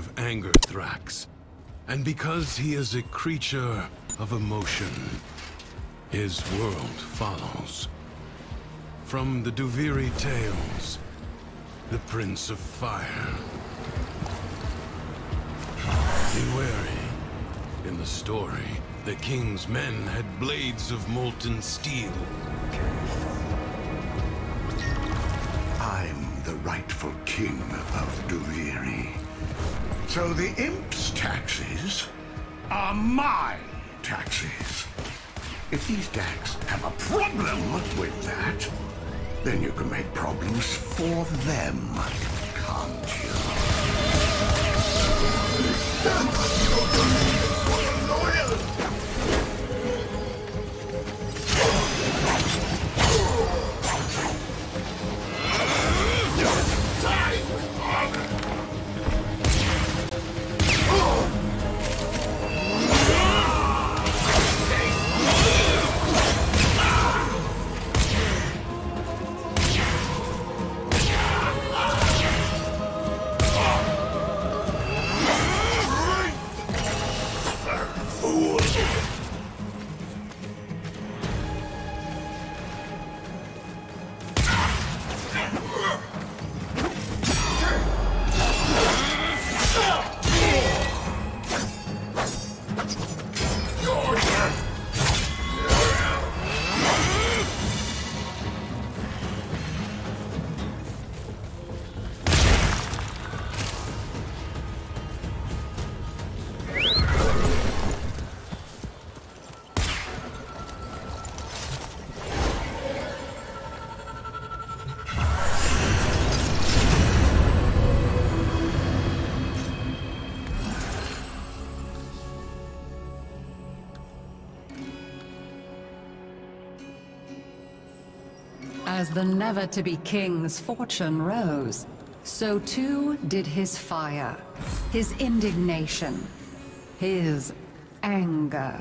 have anger Thrax. And because he is a creature of emotion, his world follows. From the Duviri tales, the Prince of Fire. Be wary. In the story, the king's men had blades of molten steel. I'm the rightful king of Duviri. So the imp's taxes are my taxes. If these Dax have a problem with that, then you can make problems for them, can't you? As the never-to-be king's fortune rose, so too did his fire, his indignation, his anger.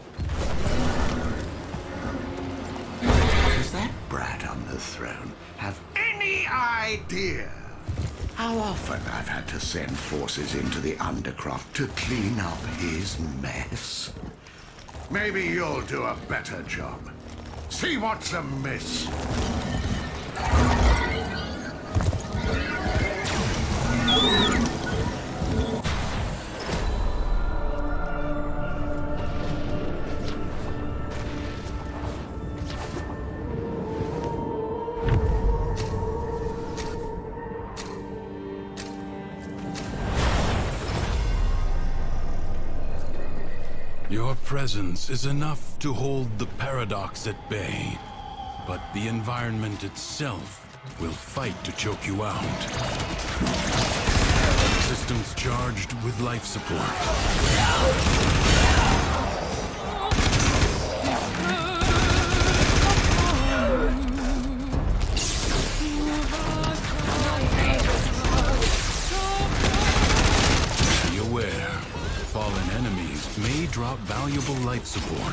Does that brat on the throne have any idea how often I've had to send forces into the Undercroft to clean up his mess? Maybe you'll do a better job. See what's amiss. Your presence is enough to hold the paradox at bay, but the environment itself will fight to choke you out. Systems charged with life support. Be aware, fallen enemies may drop valuable life support.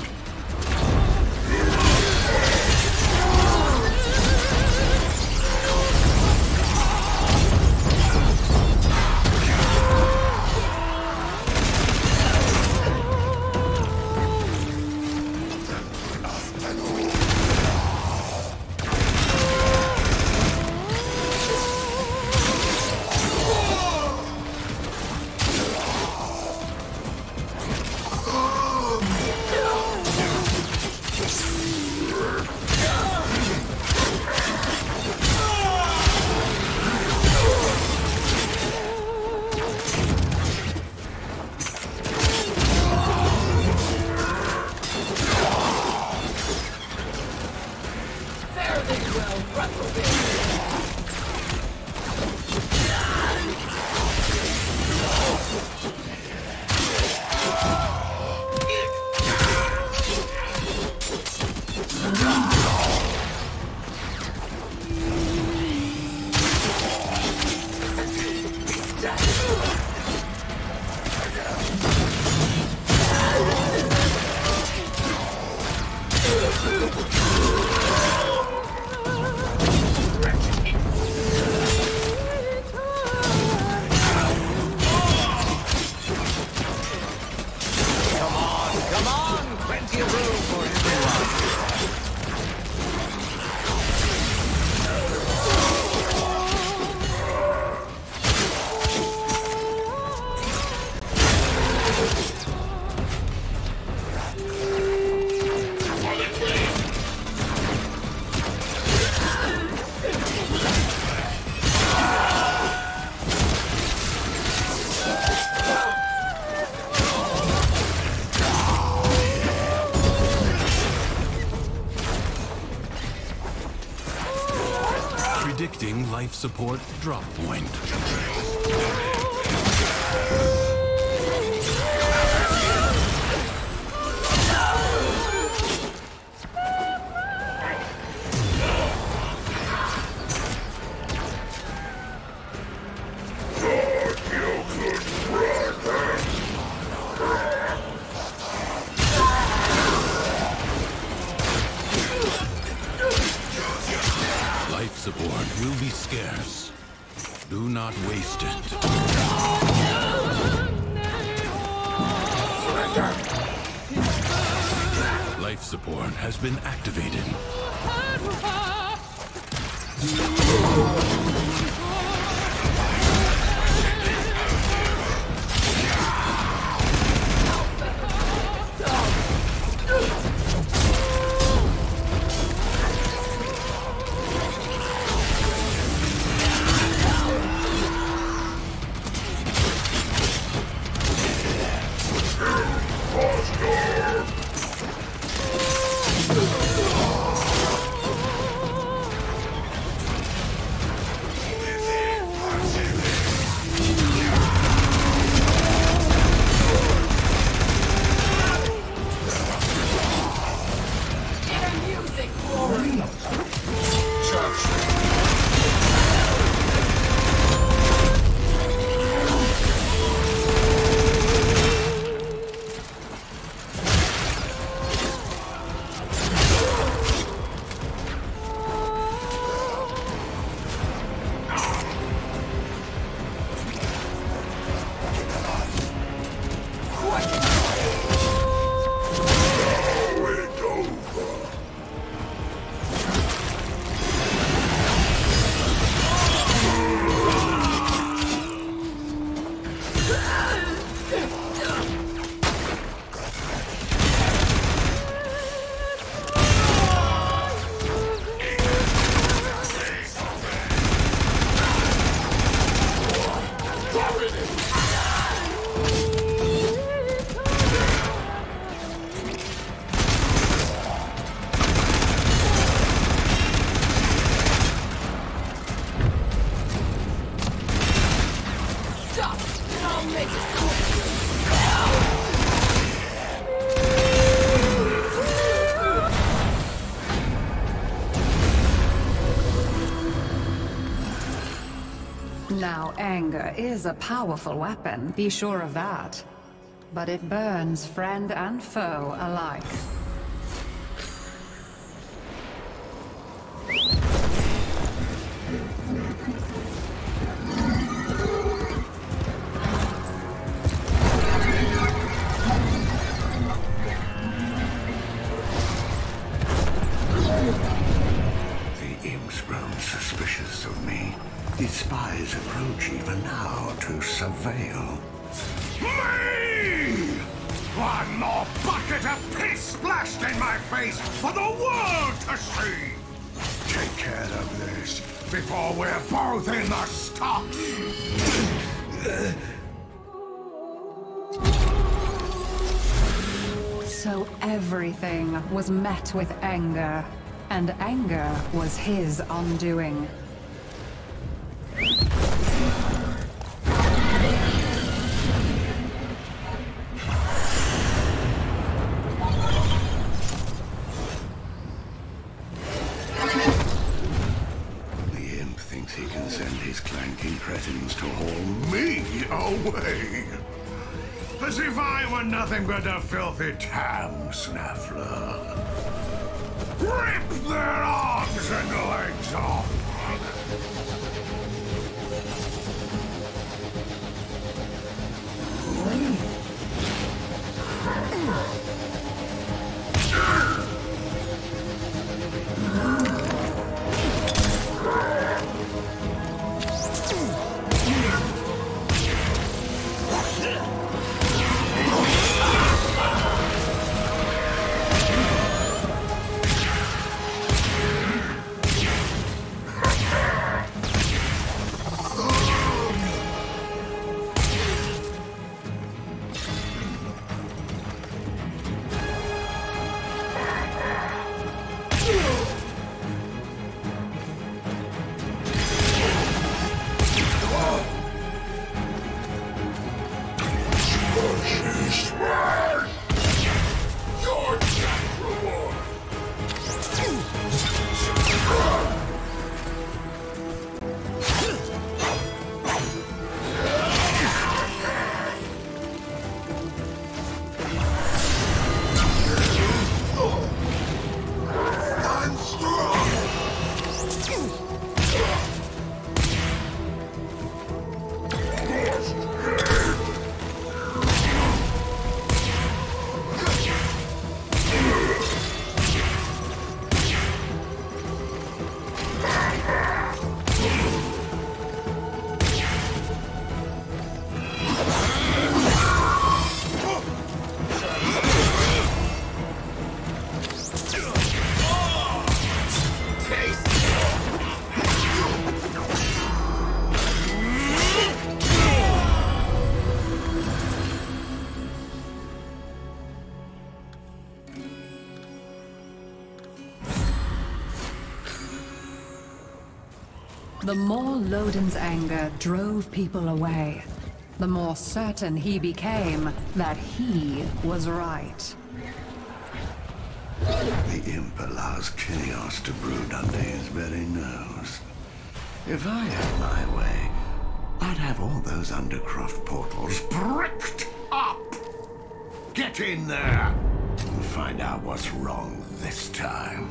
predicting life support drop point. Life support will be scarce. Do not waste it. Life support has been activated. Now, anger is a powerful weapon, be sure of that. But it burns friend and foe alike. The imp's grown suspicious of me. These spies approach even now to surveil. Me! One more bucket of piss splashed in my face for the world to see! Take care of this before we're both in the stocks! So everything was met with anger, and anger was his undoing. He can send his clanking cretins to haul me away. As if I were nothing but a filthy tam snaffler. Rip their arms and legs off! The more Lodin's anger drove people away, the more certain he became that he was right. The imp allows chaos to brood under his very nose. If I had my way, I'd have all those Undercroft portals bricked up! Get in there and find out what's wrong this time.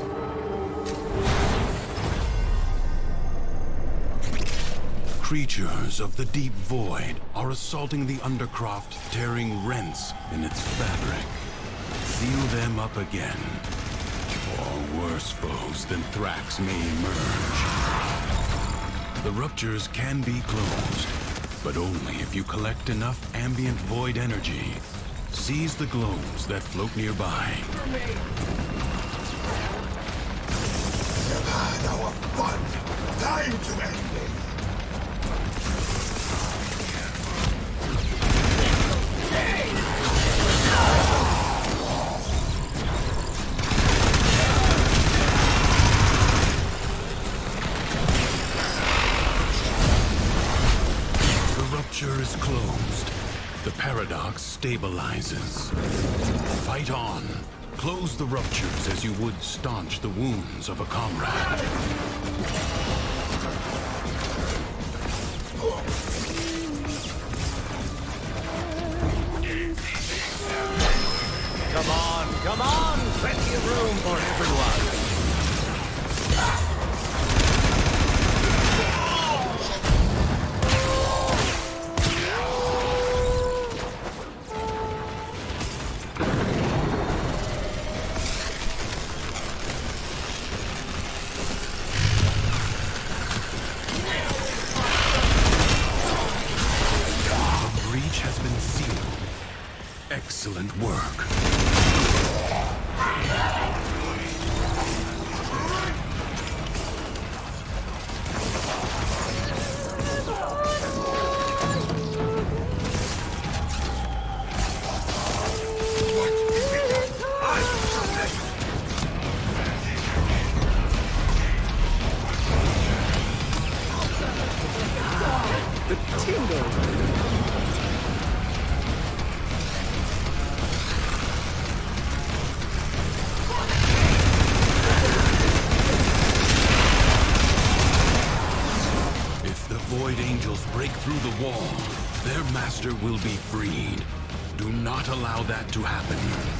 Creatures of the deep void are assaulting the Undercroft, tearing rents in its fabric. Seal them up again, or worse foes than Thrax may emerge. The ruptures can be closed, but only if you collect enough ambient void energy. Seize the globes that float nearby. You've had our fun. Time to end it. Is closed. The paradox stabilizes. Fight on. Close the ruptures as you would staunch the wounds of a comrade. Come on! Plenty of room for everyone! Excellent work. The tingle! Void Angels break through the wall, their master will be freed. Do not allow that to happen.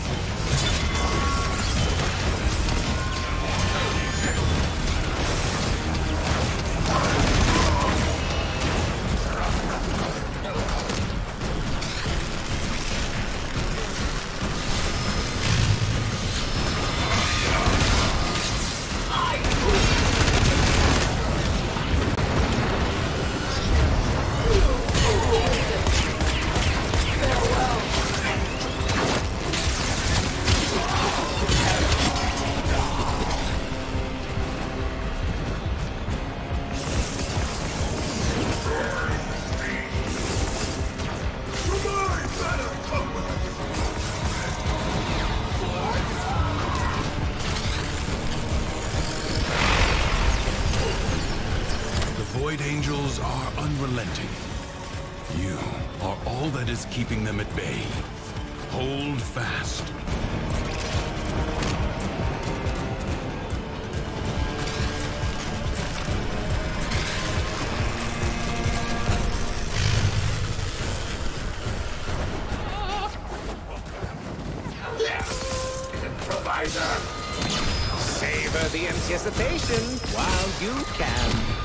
Void Angels are unrelenting. You are all that is keeping them at bay. Hold fast. Savor the anticipation while you can.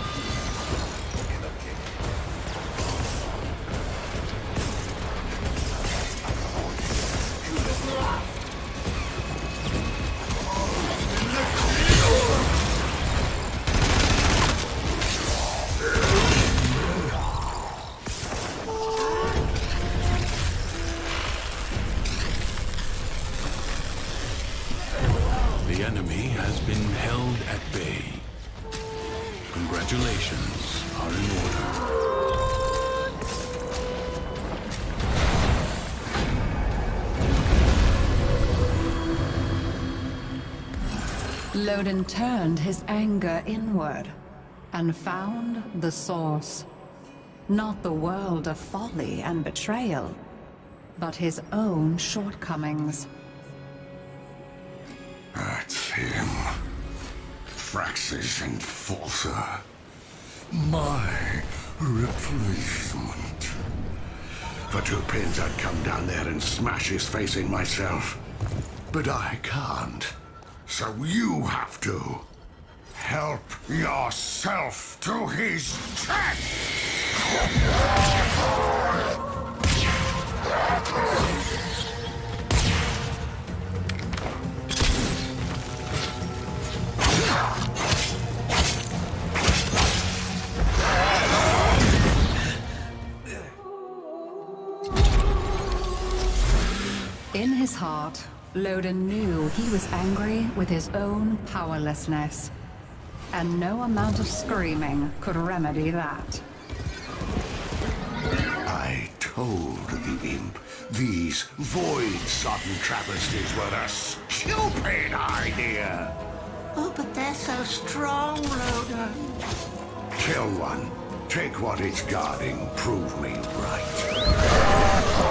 The enemy has been held at bay. Congratulations are in order. Lodin turned his anger inward. and found the source. Not the world of folly and betrayal, but his own shortcomings. That's him. Thrax's enforcer. My replacement. For 2 pins I'd come down there and smash his face in myself. But I can't. So you have to. Help yourself to his chest! In his heart, Loden knew he was angry with his own powerlessness. And no amount of screaming could remedy that. I told the imp these void-sodden travesties were a stupid idea. Oh, but they're so strong, Loden. Kill one. Take what it's guarding. Prove me right.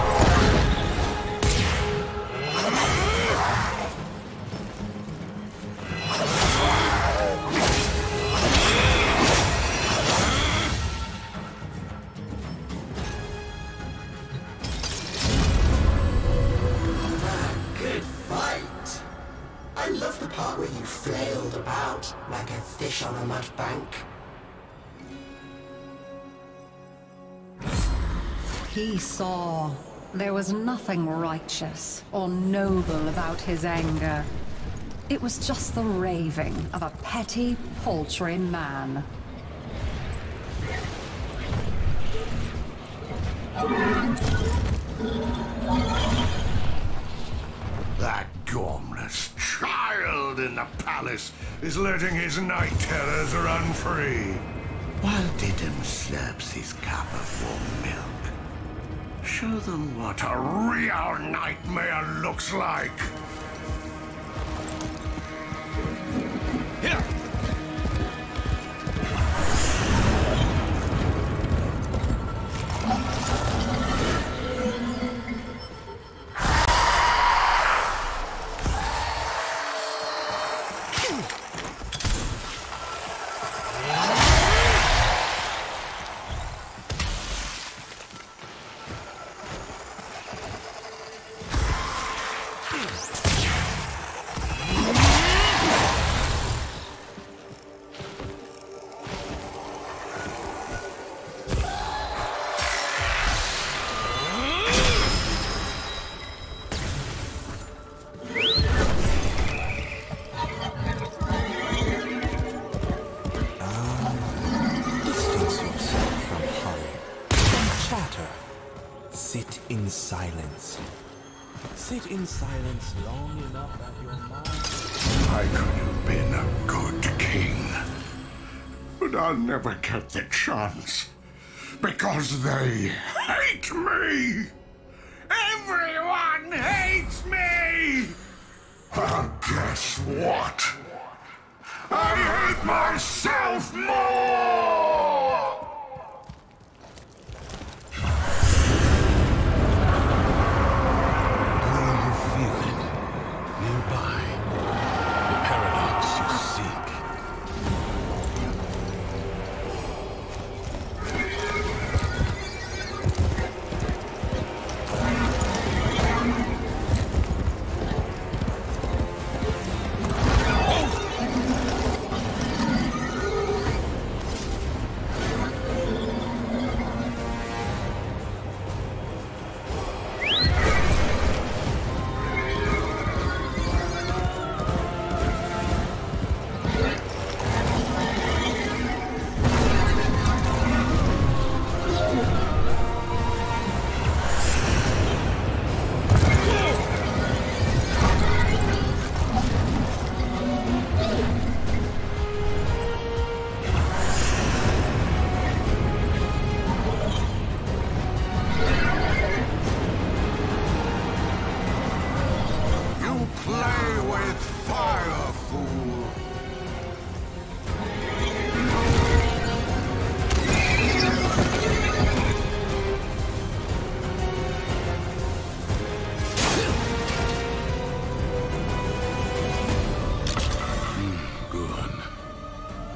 I love the part where you flailed about like a fish on a mud bank. He saw there was nothing righteous or noble about his anger. It was just the raving of a petty, paltry man. That gormless child in the palace is letting his night terrors run free, while Diddum slurps his cup of warm milk. Show them what a real nightmare looks like. Here! Sit in silence. Sit in silence long enough that your mind... I could have been a good king, but I'll never get the chance, because they hate me! Everyone hates me! And guess what? I hate myself more!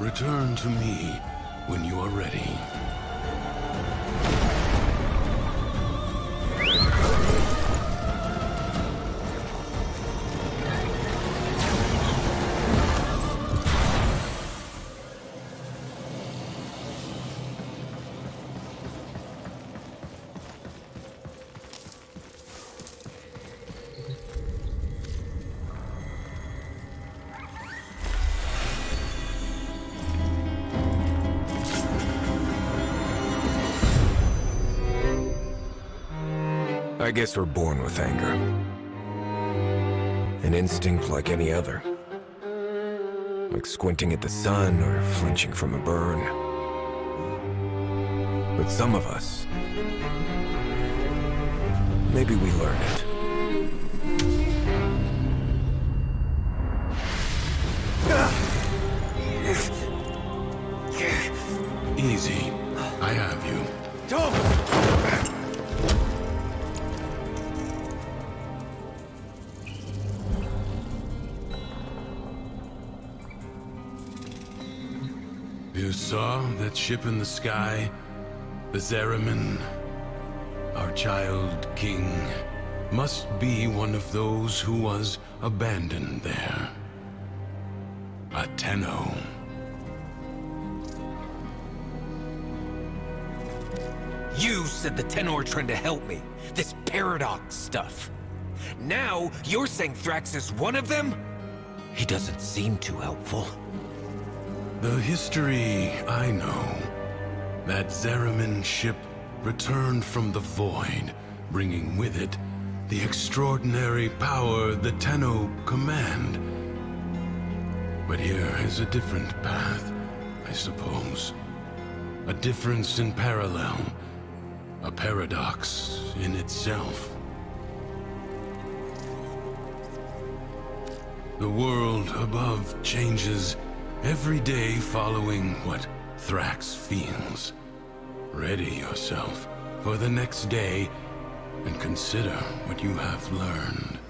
Return to me when you are ready. I guess we're born with anger. An instinct like any other. Like squinting at the sun or flinching from a burn. But some of us... maybe we learn it. Easy. I have you. Don't! You saw that ship in the sky? The Zariman? Our child king must be one of those who was abandoned there. A Tenno. You said the Tenno are trying to help me. This paradox stuff. Now, you're saying Thrax is one of them? He doesn't seem too helpful. The history I know. That Zariman ship returned from the void, bringing with it the extraordinary power the Tenno command. But here is a different path, I suppose. A difference in parallel. A paradox in itself. The world above changes every day following what Thrax feels. Ready yourself for the next day and consider what you have learned.